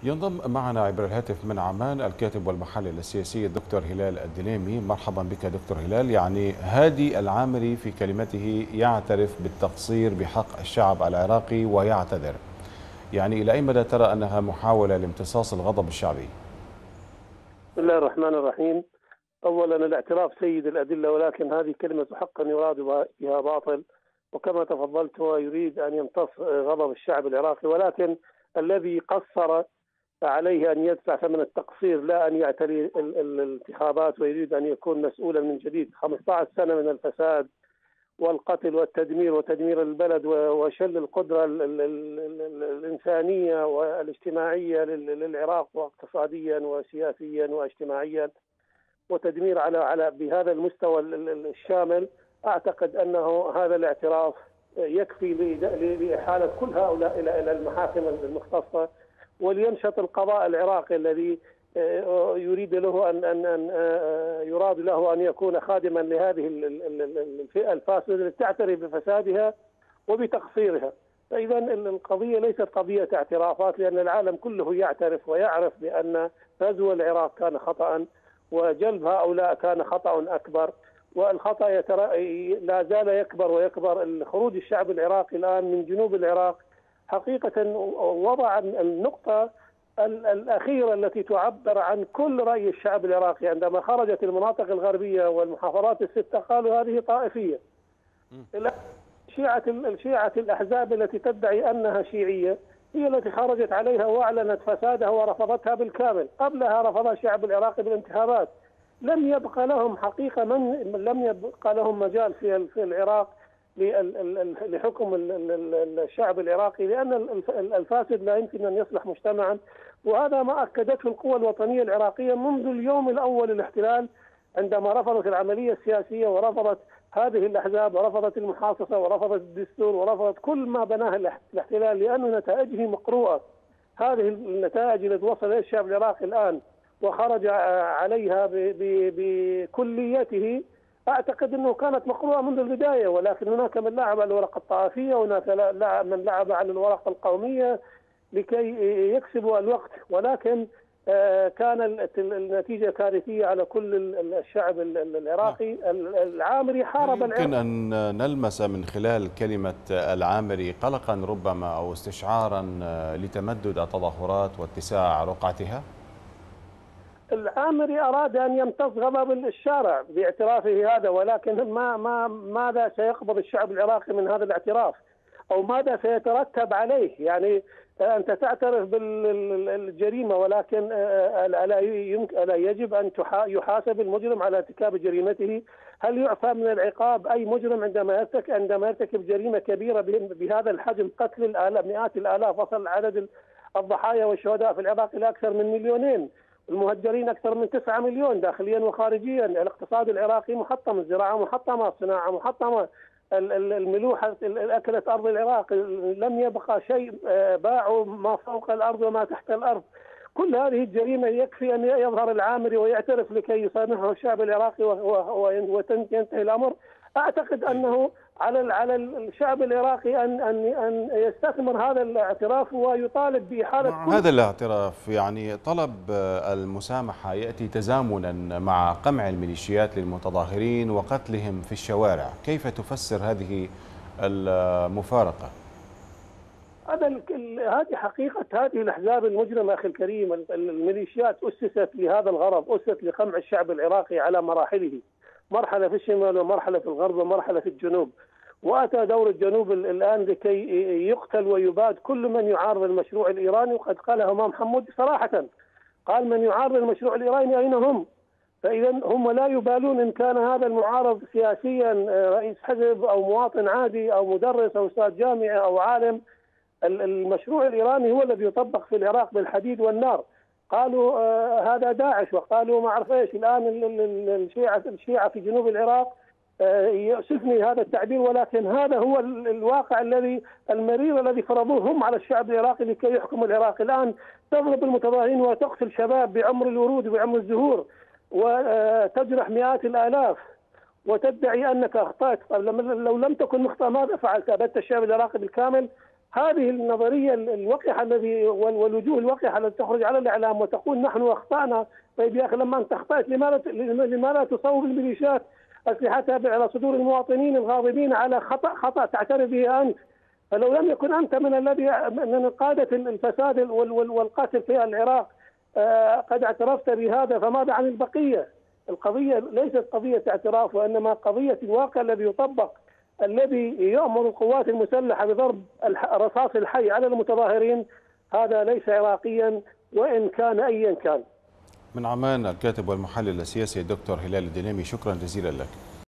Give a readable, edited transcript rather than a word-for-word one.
ينضم معنا عبر الهاتف من عمان الكاتب والمحلل السياسي الدكتور هلال الدليمي. مرحبا بك دكتور هلال. يعني هادي العامري في كلمته يعترف بالتقصير بحق الشعب العراقي ويعتذر، يعني إلى أي مدى ترى أنها محاولة لامتصاص الغضب الشعبي؟ بسم الله الرحمن الرحيم. أولا الاعتراف سيد الأدلة، ولكن هذه كلمة حق يراد بها باطل، وكما تفضلت هو يريد أن يمتص غضب الشعب العراقي، ولكن الذي قصر عليه أن يدفع ثمن التقصير، لا أن يعتري الانتخابات ويريد أن يكون مسؤولا من جديد. 15 سنة من الفساد والقتل والتدمير وتدمير البلد وشل القدرة الإنسانية والاجتماعية للعراق، واقتصاديا وسياسيا واجتماعيا، وتدمير على بهذا المستوى الشامل. أعتقد أنه هذا الاعتراف يكفي لإحالة كل هؤلاء إلى المحاكم المختصة، ولينشط القضاء العراقي الذي يريد له أن يراد له أن يكون خادما لهذه الفئة الفاسدة التي تعترف بفسادها وبتقصيرها. فإذا القضية ليست قضية اعترافات، لأن العالم كله يعترف ويعرف بأن غزو العراق كان خطأ، وجلب هؤلاء كان خطأ أكبر، والخطأ لا زال يكبر ويكبر. خروج الشعب العراقي الآن من جنوب العراق حقيقة وضع النقطة الأخيرة التي تعبر عن كل رأي الشعب العراقي. عندما خرجت المناطق الغربية والمحافظات الستة قالوا هذه طائفية. شيعة الأحزاب التي تدعي أنها شيعية هي التي خرجت عليها وأعلنت فسادها ورفضتها بالكامل. قبلها رفضها الشعب العراقي بالانتخابات. لم يبقى لهم حقيقة لم يبقى لهم مجال في العراق لحكم الشعب العراقي، لأن الفاسد لا يمكن أن يصلح مجتمعا. وهذا ما أكدته القوى الوطنية العراقية منذ اليوم الأول للاحتلال، عندما رفضت العملية السياسية ورفضت هذه الأحزاب ورفضت المحاصصة ورفضت الدستور ورفضت كل ما بناه الاحتلال، لأن نتائجه مقروءة. هذه النتائج التي وصل إليها الشعب العراقي الآن وخرج عليها بكليته، أعتقد أنه كانت مقروءة منذ البداية، ولكن هناك من لعب على الورقة الطائفية، وهناك من لعب على الورقة القومية لكي يكسبوا الوقت. ولكن كان النتيجة كارثية على كل الشعب العراقي. العامري حارب العراق. يمكن أن نلمس من خلال كلمة العامري قلقا ربما أو استشعارا لتمدد التظاهرات واتساع رقعتها؟ العامري أراد أن يمتص غضب الشارع باعترافه هذا، ولكن ماذا سيقبض الشعب العراقي من هذا الاعتراف، أو ماذا سيترتب عليه؟ يعني أنت تعترف بالجريمة، ولكن ألا يجب أن يحاسب المجرم على ارتكاب جريمته؟ هل يعفى من العقاب أي مجرم عندما يرتكب جريمة كبيرة بهذا الحجم، قتل مئات الآلاف؟ وصل عدد الضحايا والشهداء في العراق إلى أكثر من 2,000,000، المهجرين أكثر من 9 مليون داخليا وخارجيا. الاقتصاد العراقي محطم، الزراعة محطمة، الصناعة محطمة، الملوحة أكلت أرض العراق، لم يبقى شيء، باعوا ما فوق الأرض وما تحت الأرض. كل هذه الجريمة يكفي أن يظهر العامري ويعترف لكي يسامحه الشعب العراقي وينتهي الأمر. أعتقد أنه على الشعب العراقي أن يستثمر هذا الاعتراف ويطالب بإحالة هذا الاعتراف. يعني طلب المسامحة يأتي تزامنا مع قمع الميليشيات للمتظاهرين وقتلهم في الشوارع. كيف تفسر هذه المفارقة؟ هذه حقيقة هذه الأحزاب المجرمة أخي الكريم. الميليشيات أسست لهذا الغرض، أسست لقمع الشعب العراقي على مراحله، مرحلة في الشمال ومرحلة في الغرب ومرحلة في الجنوب. وأتى دور الجنوب الآن لكي يقتل ويباد كل من يعارض المشروع الإيراني. وقد قالها إمام حمودي صراحة، قال: من يعارض المشروع الإيراني أين هم؟ فإذا هم لا يبالون إن كان هذا المعارض سياسيا رئيس حزب أو مواطن عادي أو مدرس أو أستاذ جامعة أو عالم. المشروع الإيراني هو الذي يطبق في العراق بالحديد والنار. قالوا هذا داعش، وقالوا ما أعرف إيش. الآن الشيعة في جنوب العراق يؤسفني هذا التعبير، ولكن هذا هو الواقع المرير الذي فرضوه هم على الشعب العراقي لكي يحكم العراق. الآن تضرب المتظاهرين وتقتل شباب بعمر الورود وبعمر الزهور، وتجرح مئات الآلاف، وتدعي أنك أخطأت. لو لم تكن مخطئ ماذا فعلت؟ أبدت الشعب العراقي بالكامل؟ هذه النظريه الوقحه الذي والوجوه الوقحه التي تخرج على الاعلام وتقول نحن اخطانا. طيب يا اخي لما انت اخطات لما لا تصوب الميليشيات اسلحتها على صدور المواطنين الغاضبين على خطا تعترف به انت؟ فلو لم يكن انت من قاده الفساد والقتل في العراق قد اعترفت بهذا، فماذا عن البقيه؟ القضيه ليست قضيه اعتراف، وانما قضيه الواقع الذي يطبق، الذي يؤمر القوات المسلحه بضرب الرصاص الحي على المتظاهرين. هذا ليس عراقيا وان كان ايا كان. من عمان الكاتب والمحلل السياسي الدكتور هلال الدليمي، شكرا جزيلا لك.